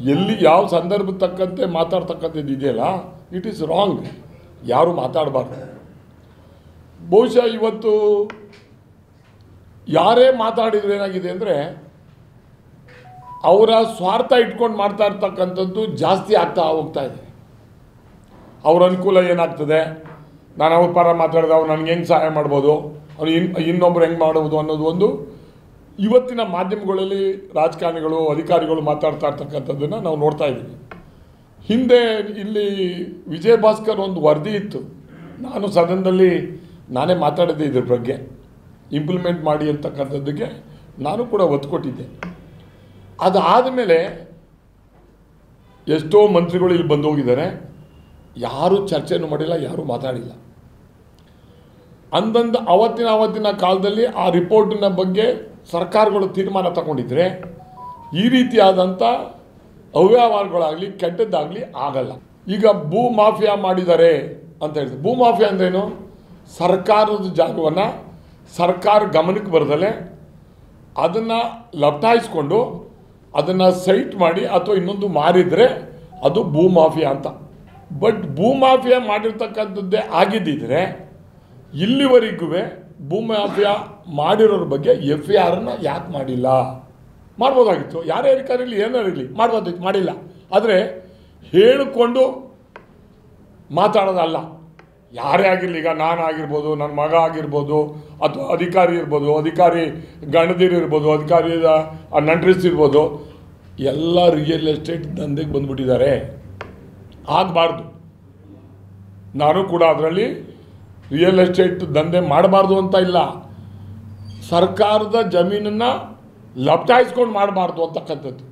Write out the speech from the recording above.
ಎಲ್ಲಿ ಯಾವ ಸಂದರ್ಭಕ್ಕೆ ತಕ್ಕಂತೆ ಮಾತಾಡ್ತಕ್ಕಂಥದ್ದು ಇದೆಯಲ್ಲ, ಇಟ್ ಈಸ್ ರಾಂಗ್. ಯಾರು ಮಾತಾಡಬಾರ್ದು. ಬಹುಶಃ ಇವತ್ತು ಯಾರೇ ಮಾತಾಡಿದ್ರೆ ಏನಾಗಿದೆ ಅಂದರೆ, ಅವರ ಸ್ವಾರ್ಥ ಇಟ್ಕೊಂಡು ಮಾಡ್ತಾ ಇರ್ತಕ್ಕಂಥದ್ದು ಜಾಸ್ತಿ ಆಗ್ತಾ ಹೋಗ್ತಾ ಇದೆ. ಅವ್ರ ಅನುಕೂಲ ಏನಾಗ್ತದೆ, ನಾನು ಅವ್ರ ಪರ ಮಾತಾಡಿದೆ, ಅವ್ರು ನನಗೆ ಹೆಂಗೆ ಸಹಾಯ ಮಾಡ್ಬೋದು, ಅವ್ರು ಇನ್ನೊಬ್ರು ಹೆಂಗೆ ಮಾಡ್ಬೋದು ಅನ್ನೋದು ಒಂದು ಇವತ್ತಿನ ಮಾಧ್ಯಮಗಳಲ್ಲಿ ರಾಜಕಾರಣಿಗಳು, ಅಧಿಕಾರಿಗಳು ಮಾತಾಡ್ತಾ ಇರ್ತಕ್ಕಂಥದ್ದನ್ನು ನಾವು ನೋಡ್ತಾ ಇದ್ದೀವಿ. ಹಿಂದೆ ಇಲ್ಲಿ ವಿಜಯ ಭಾಸ್ಕರ್ ಒಂದು ವರದಿ ಇತ್ತು, ನಾನು ಸದನದಲ್ಲಿ ನಾನೇ ಮಾತಾಡಿದ್ದೆ ಇದ್ರ ಬಗ್ಗೆ, ಇಂಪ್ಲಿಮೆಂಟ್ ಮಾಡಿ ಅಂತಕ್ಕಂಥದ್ದಕ್ಕೆ ನಾನು ಕೂಡ ಒತ್ತು ಕೊಟ್ಟಿದ್ದೆ. ಅದಾದ ಮೇಲೆ ಎಷ್ಟೋ ಮಂತ್ರಿಗಳು ಇಲ್ಲಿ ಬಂದು ಹೋಗಿದ್ದಾರೆ, ಯಾರೂ ಚರ್ಚೆನೂ ಮಾಡಿಲ್ಲ, ಯಾರೂ ಮಾತಾಡಿಲ್ಲ. ಅಂದಂದು ಅವತ್ತಿನ ಕಾಲದಲ್ಲಿ ಆ ರಿಪೋರ್ಟಿನ ಬಗ್ಗೆ ಸರ್ಕಾರಗಳು ತೀರ್ಮಾನ ತಗೊಂಡಿದ್ರೆ ಈ ರೀತಿಯಾದಂಥ ಅವ್ಯವಹಾರಗಳಾಗಲಿ ಕೆಟ್ಟದ್ದಾಗಲಿ ಆಗಲ್ಲ. ಈಗ ಭೂ ಮಾಫಿಯಾ ಮಾಡಿದ್ದಾರೆ ಅಂತ ಹೇಳ್ತಾರೆ. ಭೂ ಮಾಫಿಯಾ ಅಂದ್ರೇನು? ಸರ್ಕಾರದ ಜಾಗವನ್ನು ಸರ್ಕಾರ ಗಮನಕ್ಕೆ ಬರದಲ್ಲೇ ಅದನ್ನು ಲಪ್ಟಾಯಿಸ್ಕೊಂಡು ಅದನ್ನು ಸೈಟ್ ಮಾಡಿ ಅಥವಾ ಇನ್ನೊಂದು ಮಾರಿದರೆ ಅದು ಭೂ ಮಾಫಿಯಾ ಅಂತ. ಬಟ್ ಭೂ ಮಾಫಿಯಾ ಮಾಡಿರ್ತಕ್ಕಂಥದ್ದೇ ಆಗಿದ್ದಿದ್ರೆ ಇಲ್ಲಿವರೆಗೂ ಭೂ ಮಾಫಿಯಾ ಮಾಡಿರೋರ ಬಗ್ಗೆ FIR ಯಾಕೆ ಮಾಡಿಲ್ಲ? ಮಾಡ್ಬೋದಾಗಿತ್ತು. ಯಾರೇ ಅಧಿಕಾರಿಲಿ ಏನಾರು ಇರಲಿ ಮಾಡ್ಬೋದಾಗಿತ್ತು, ಮಾಡಿಲ್ಲ. ಆದರೆ ಹೇಳಿಕೊಂಡು ಮಾತಾಡೋದಲ್ಲ. ಯಾರೇ ಆಗಿರಲಿ, ಈಗ ನಾನು ಆಗಿರ್ಬೋದು, ನನ್ನ ಮಗ ಆಗಿರ್ಬೋದು, ಅಥವಾ ಅಧಿಕಾರಿ ಇರ್ಬೋದು, ಅಧಿಕಾರಿ ಗಣದಿರಿರ್ಬೋದು, ಅಧಿಕಾರಿ ನಂಟ್ರಿಸ್ ಇರ್ಬೋದು, ಎಲ್ಲ ರಿಯಲ್ ಎಸ್ಟೇಟ್ ದಂಧೆಗೆ ಬಂದುಬಿಟ್ಟಿದ್ದಾರೆ. ಆಗಬಾರ್ದು. ನಾನು ಕೂಡ ಅದರಲ್ಲಿ ರಿಯಲ್ ಎಸ್ಟೇಟ್ ದಂಧೆ ಮಾಡಬಾರ್ದು ಅಂತ ಇಲ್ಲ, ಸರ್ಕಾರದ ಜಮೀನನ್ನು ಲಪ್ಟಾಯಿಸ್ಕೊಂಡು ಮಾಡಬಾರ್ದು ಅಂತಕ್ಕಂಥದ್ದು.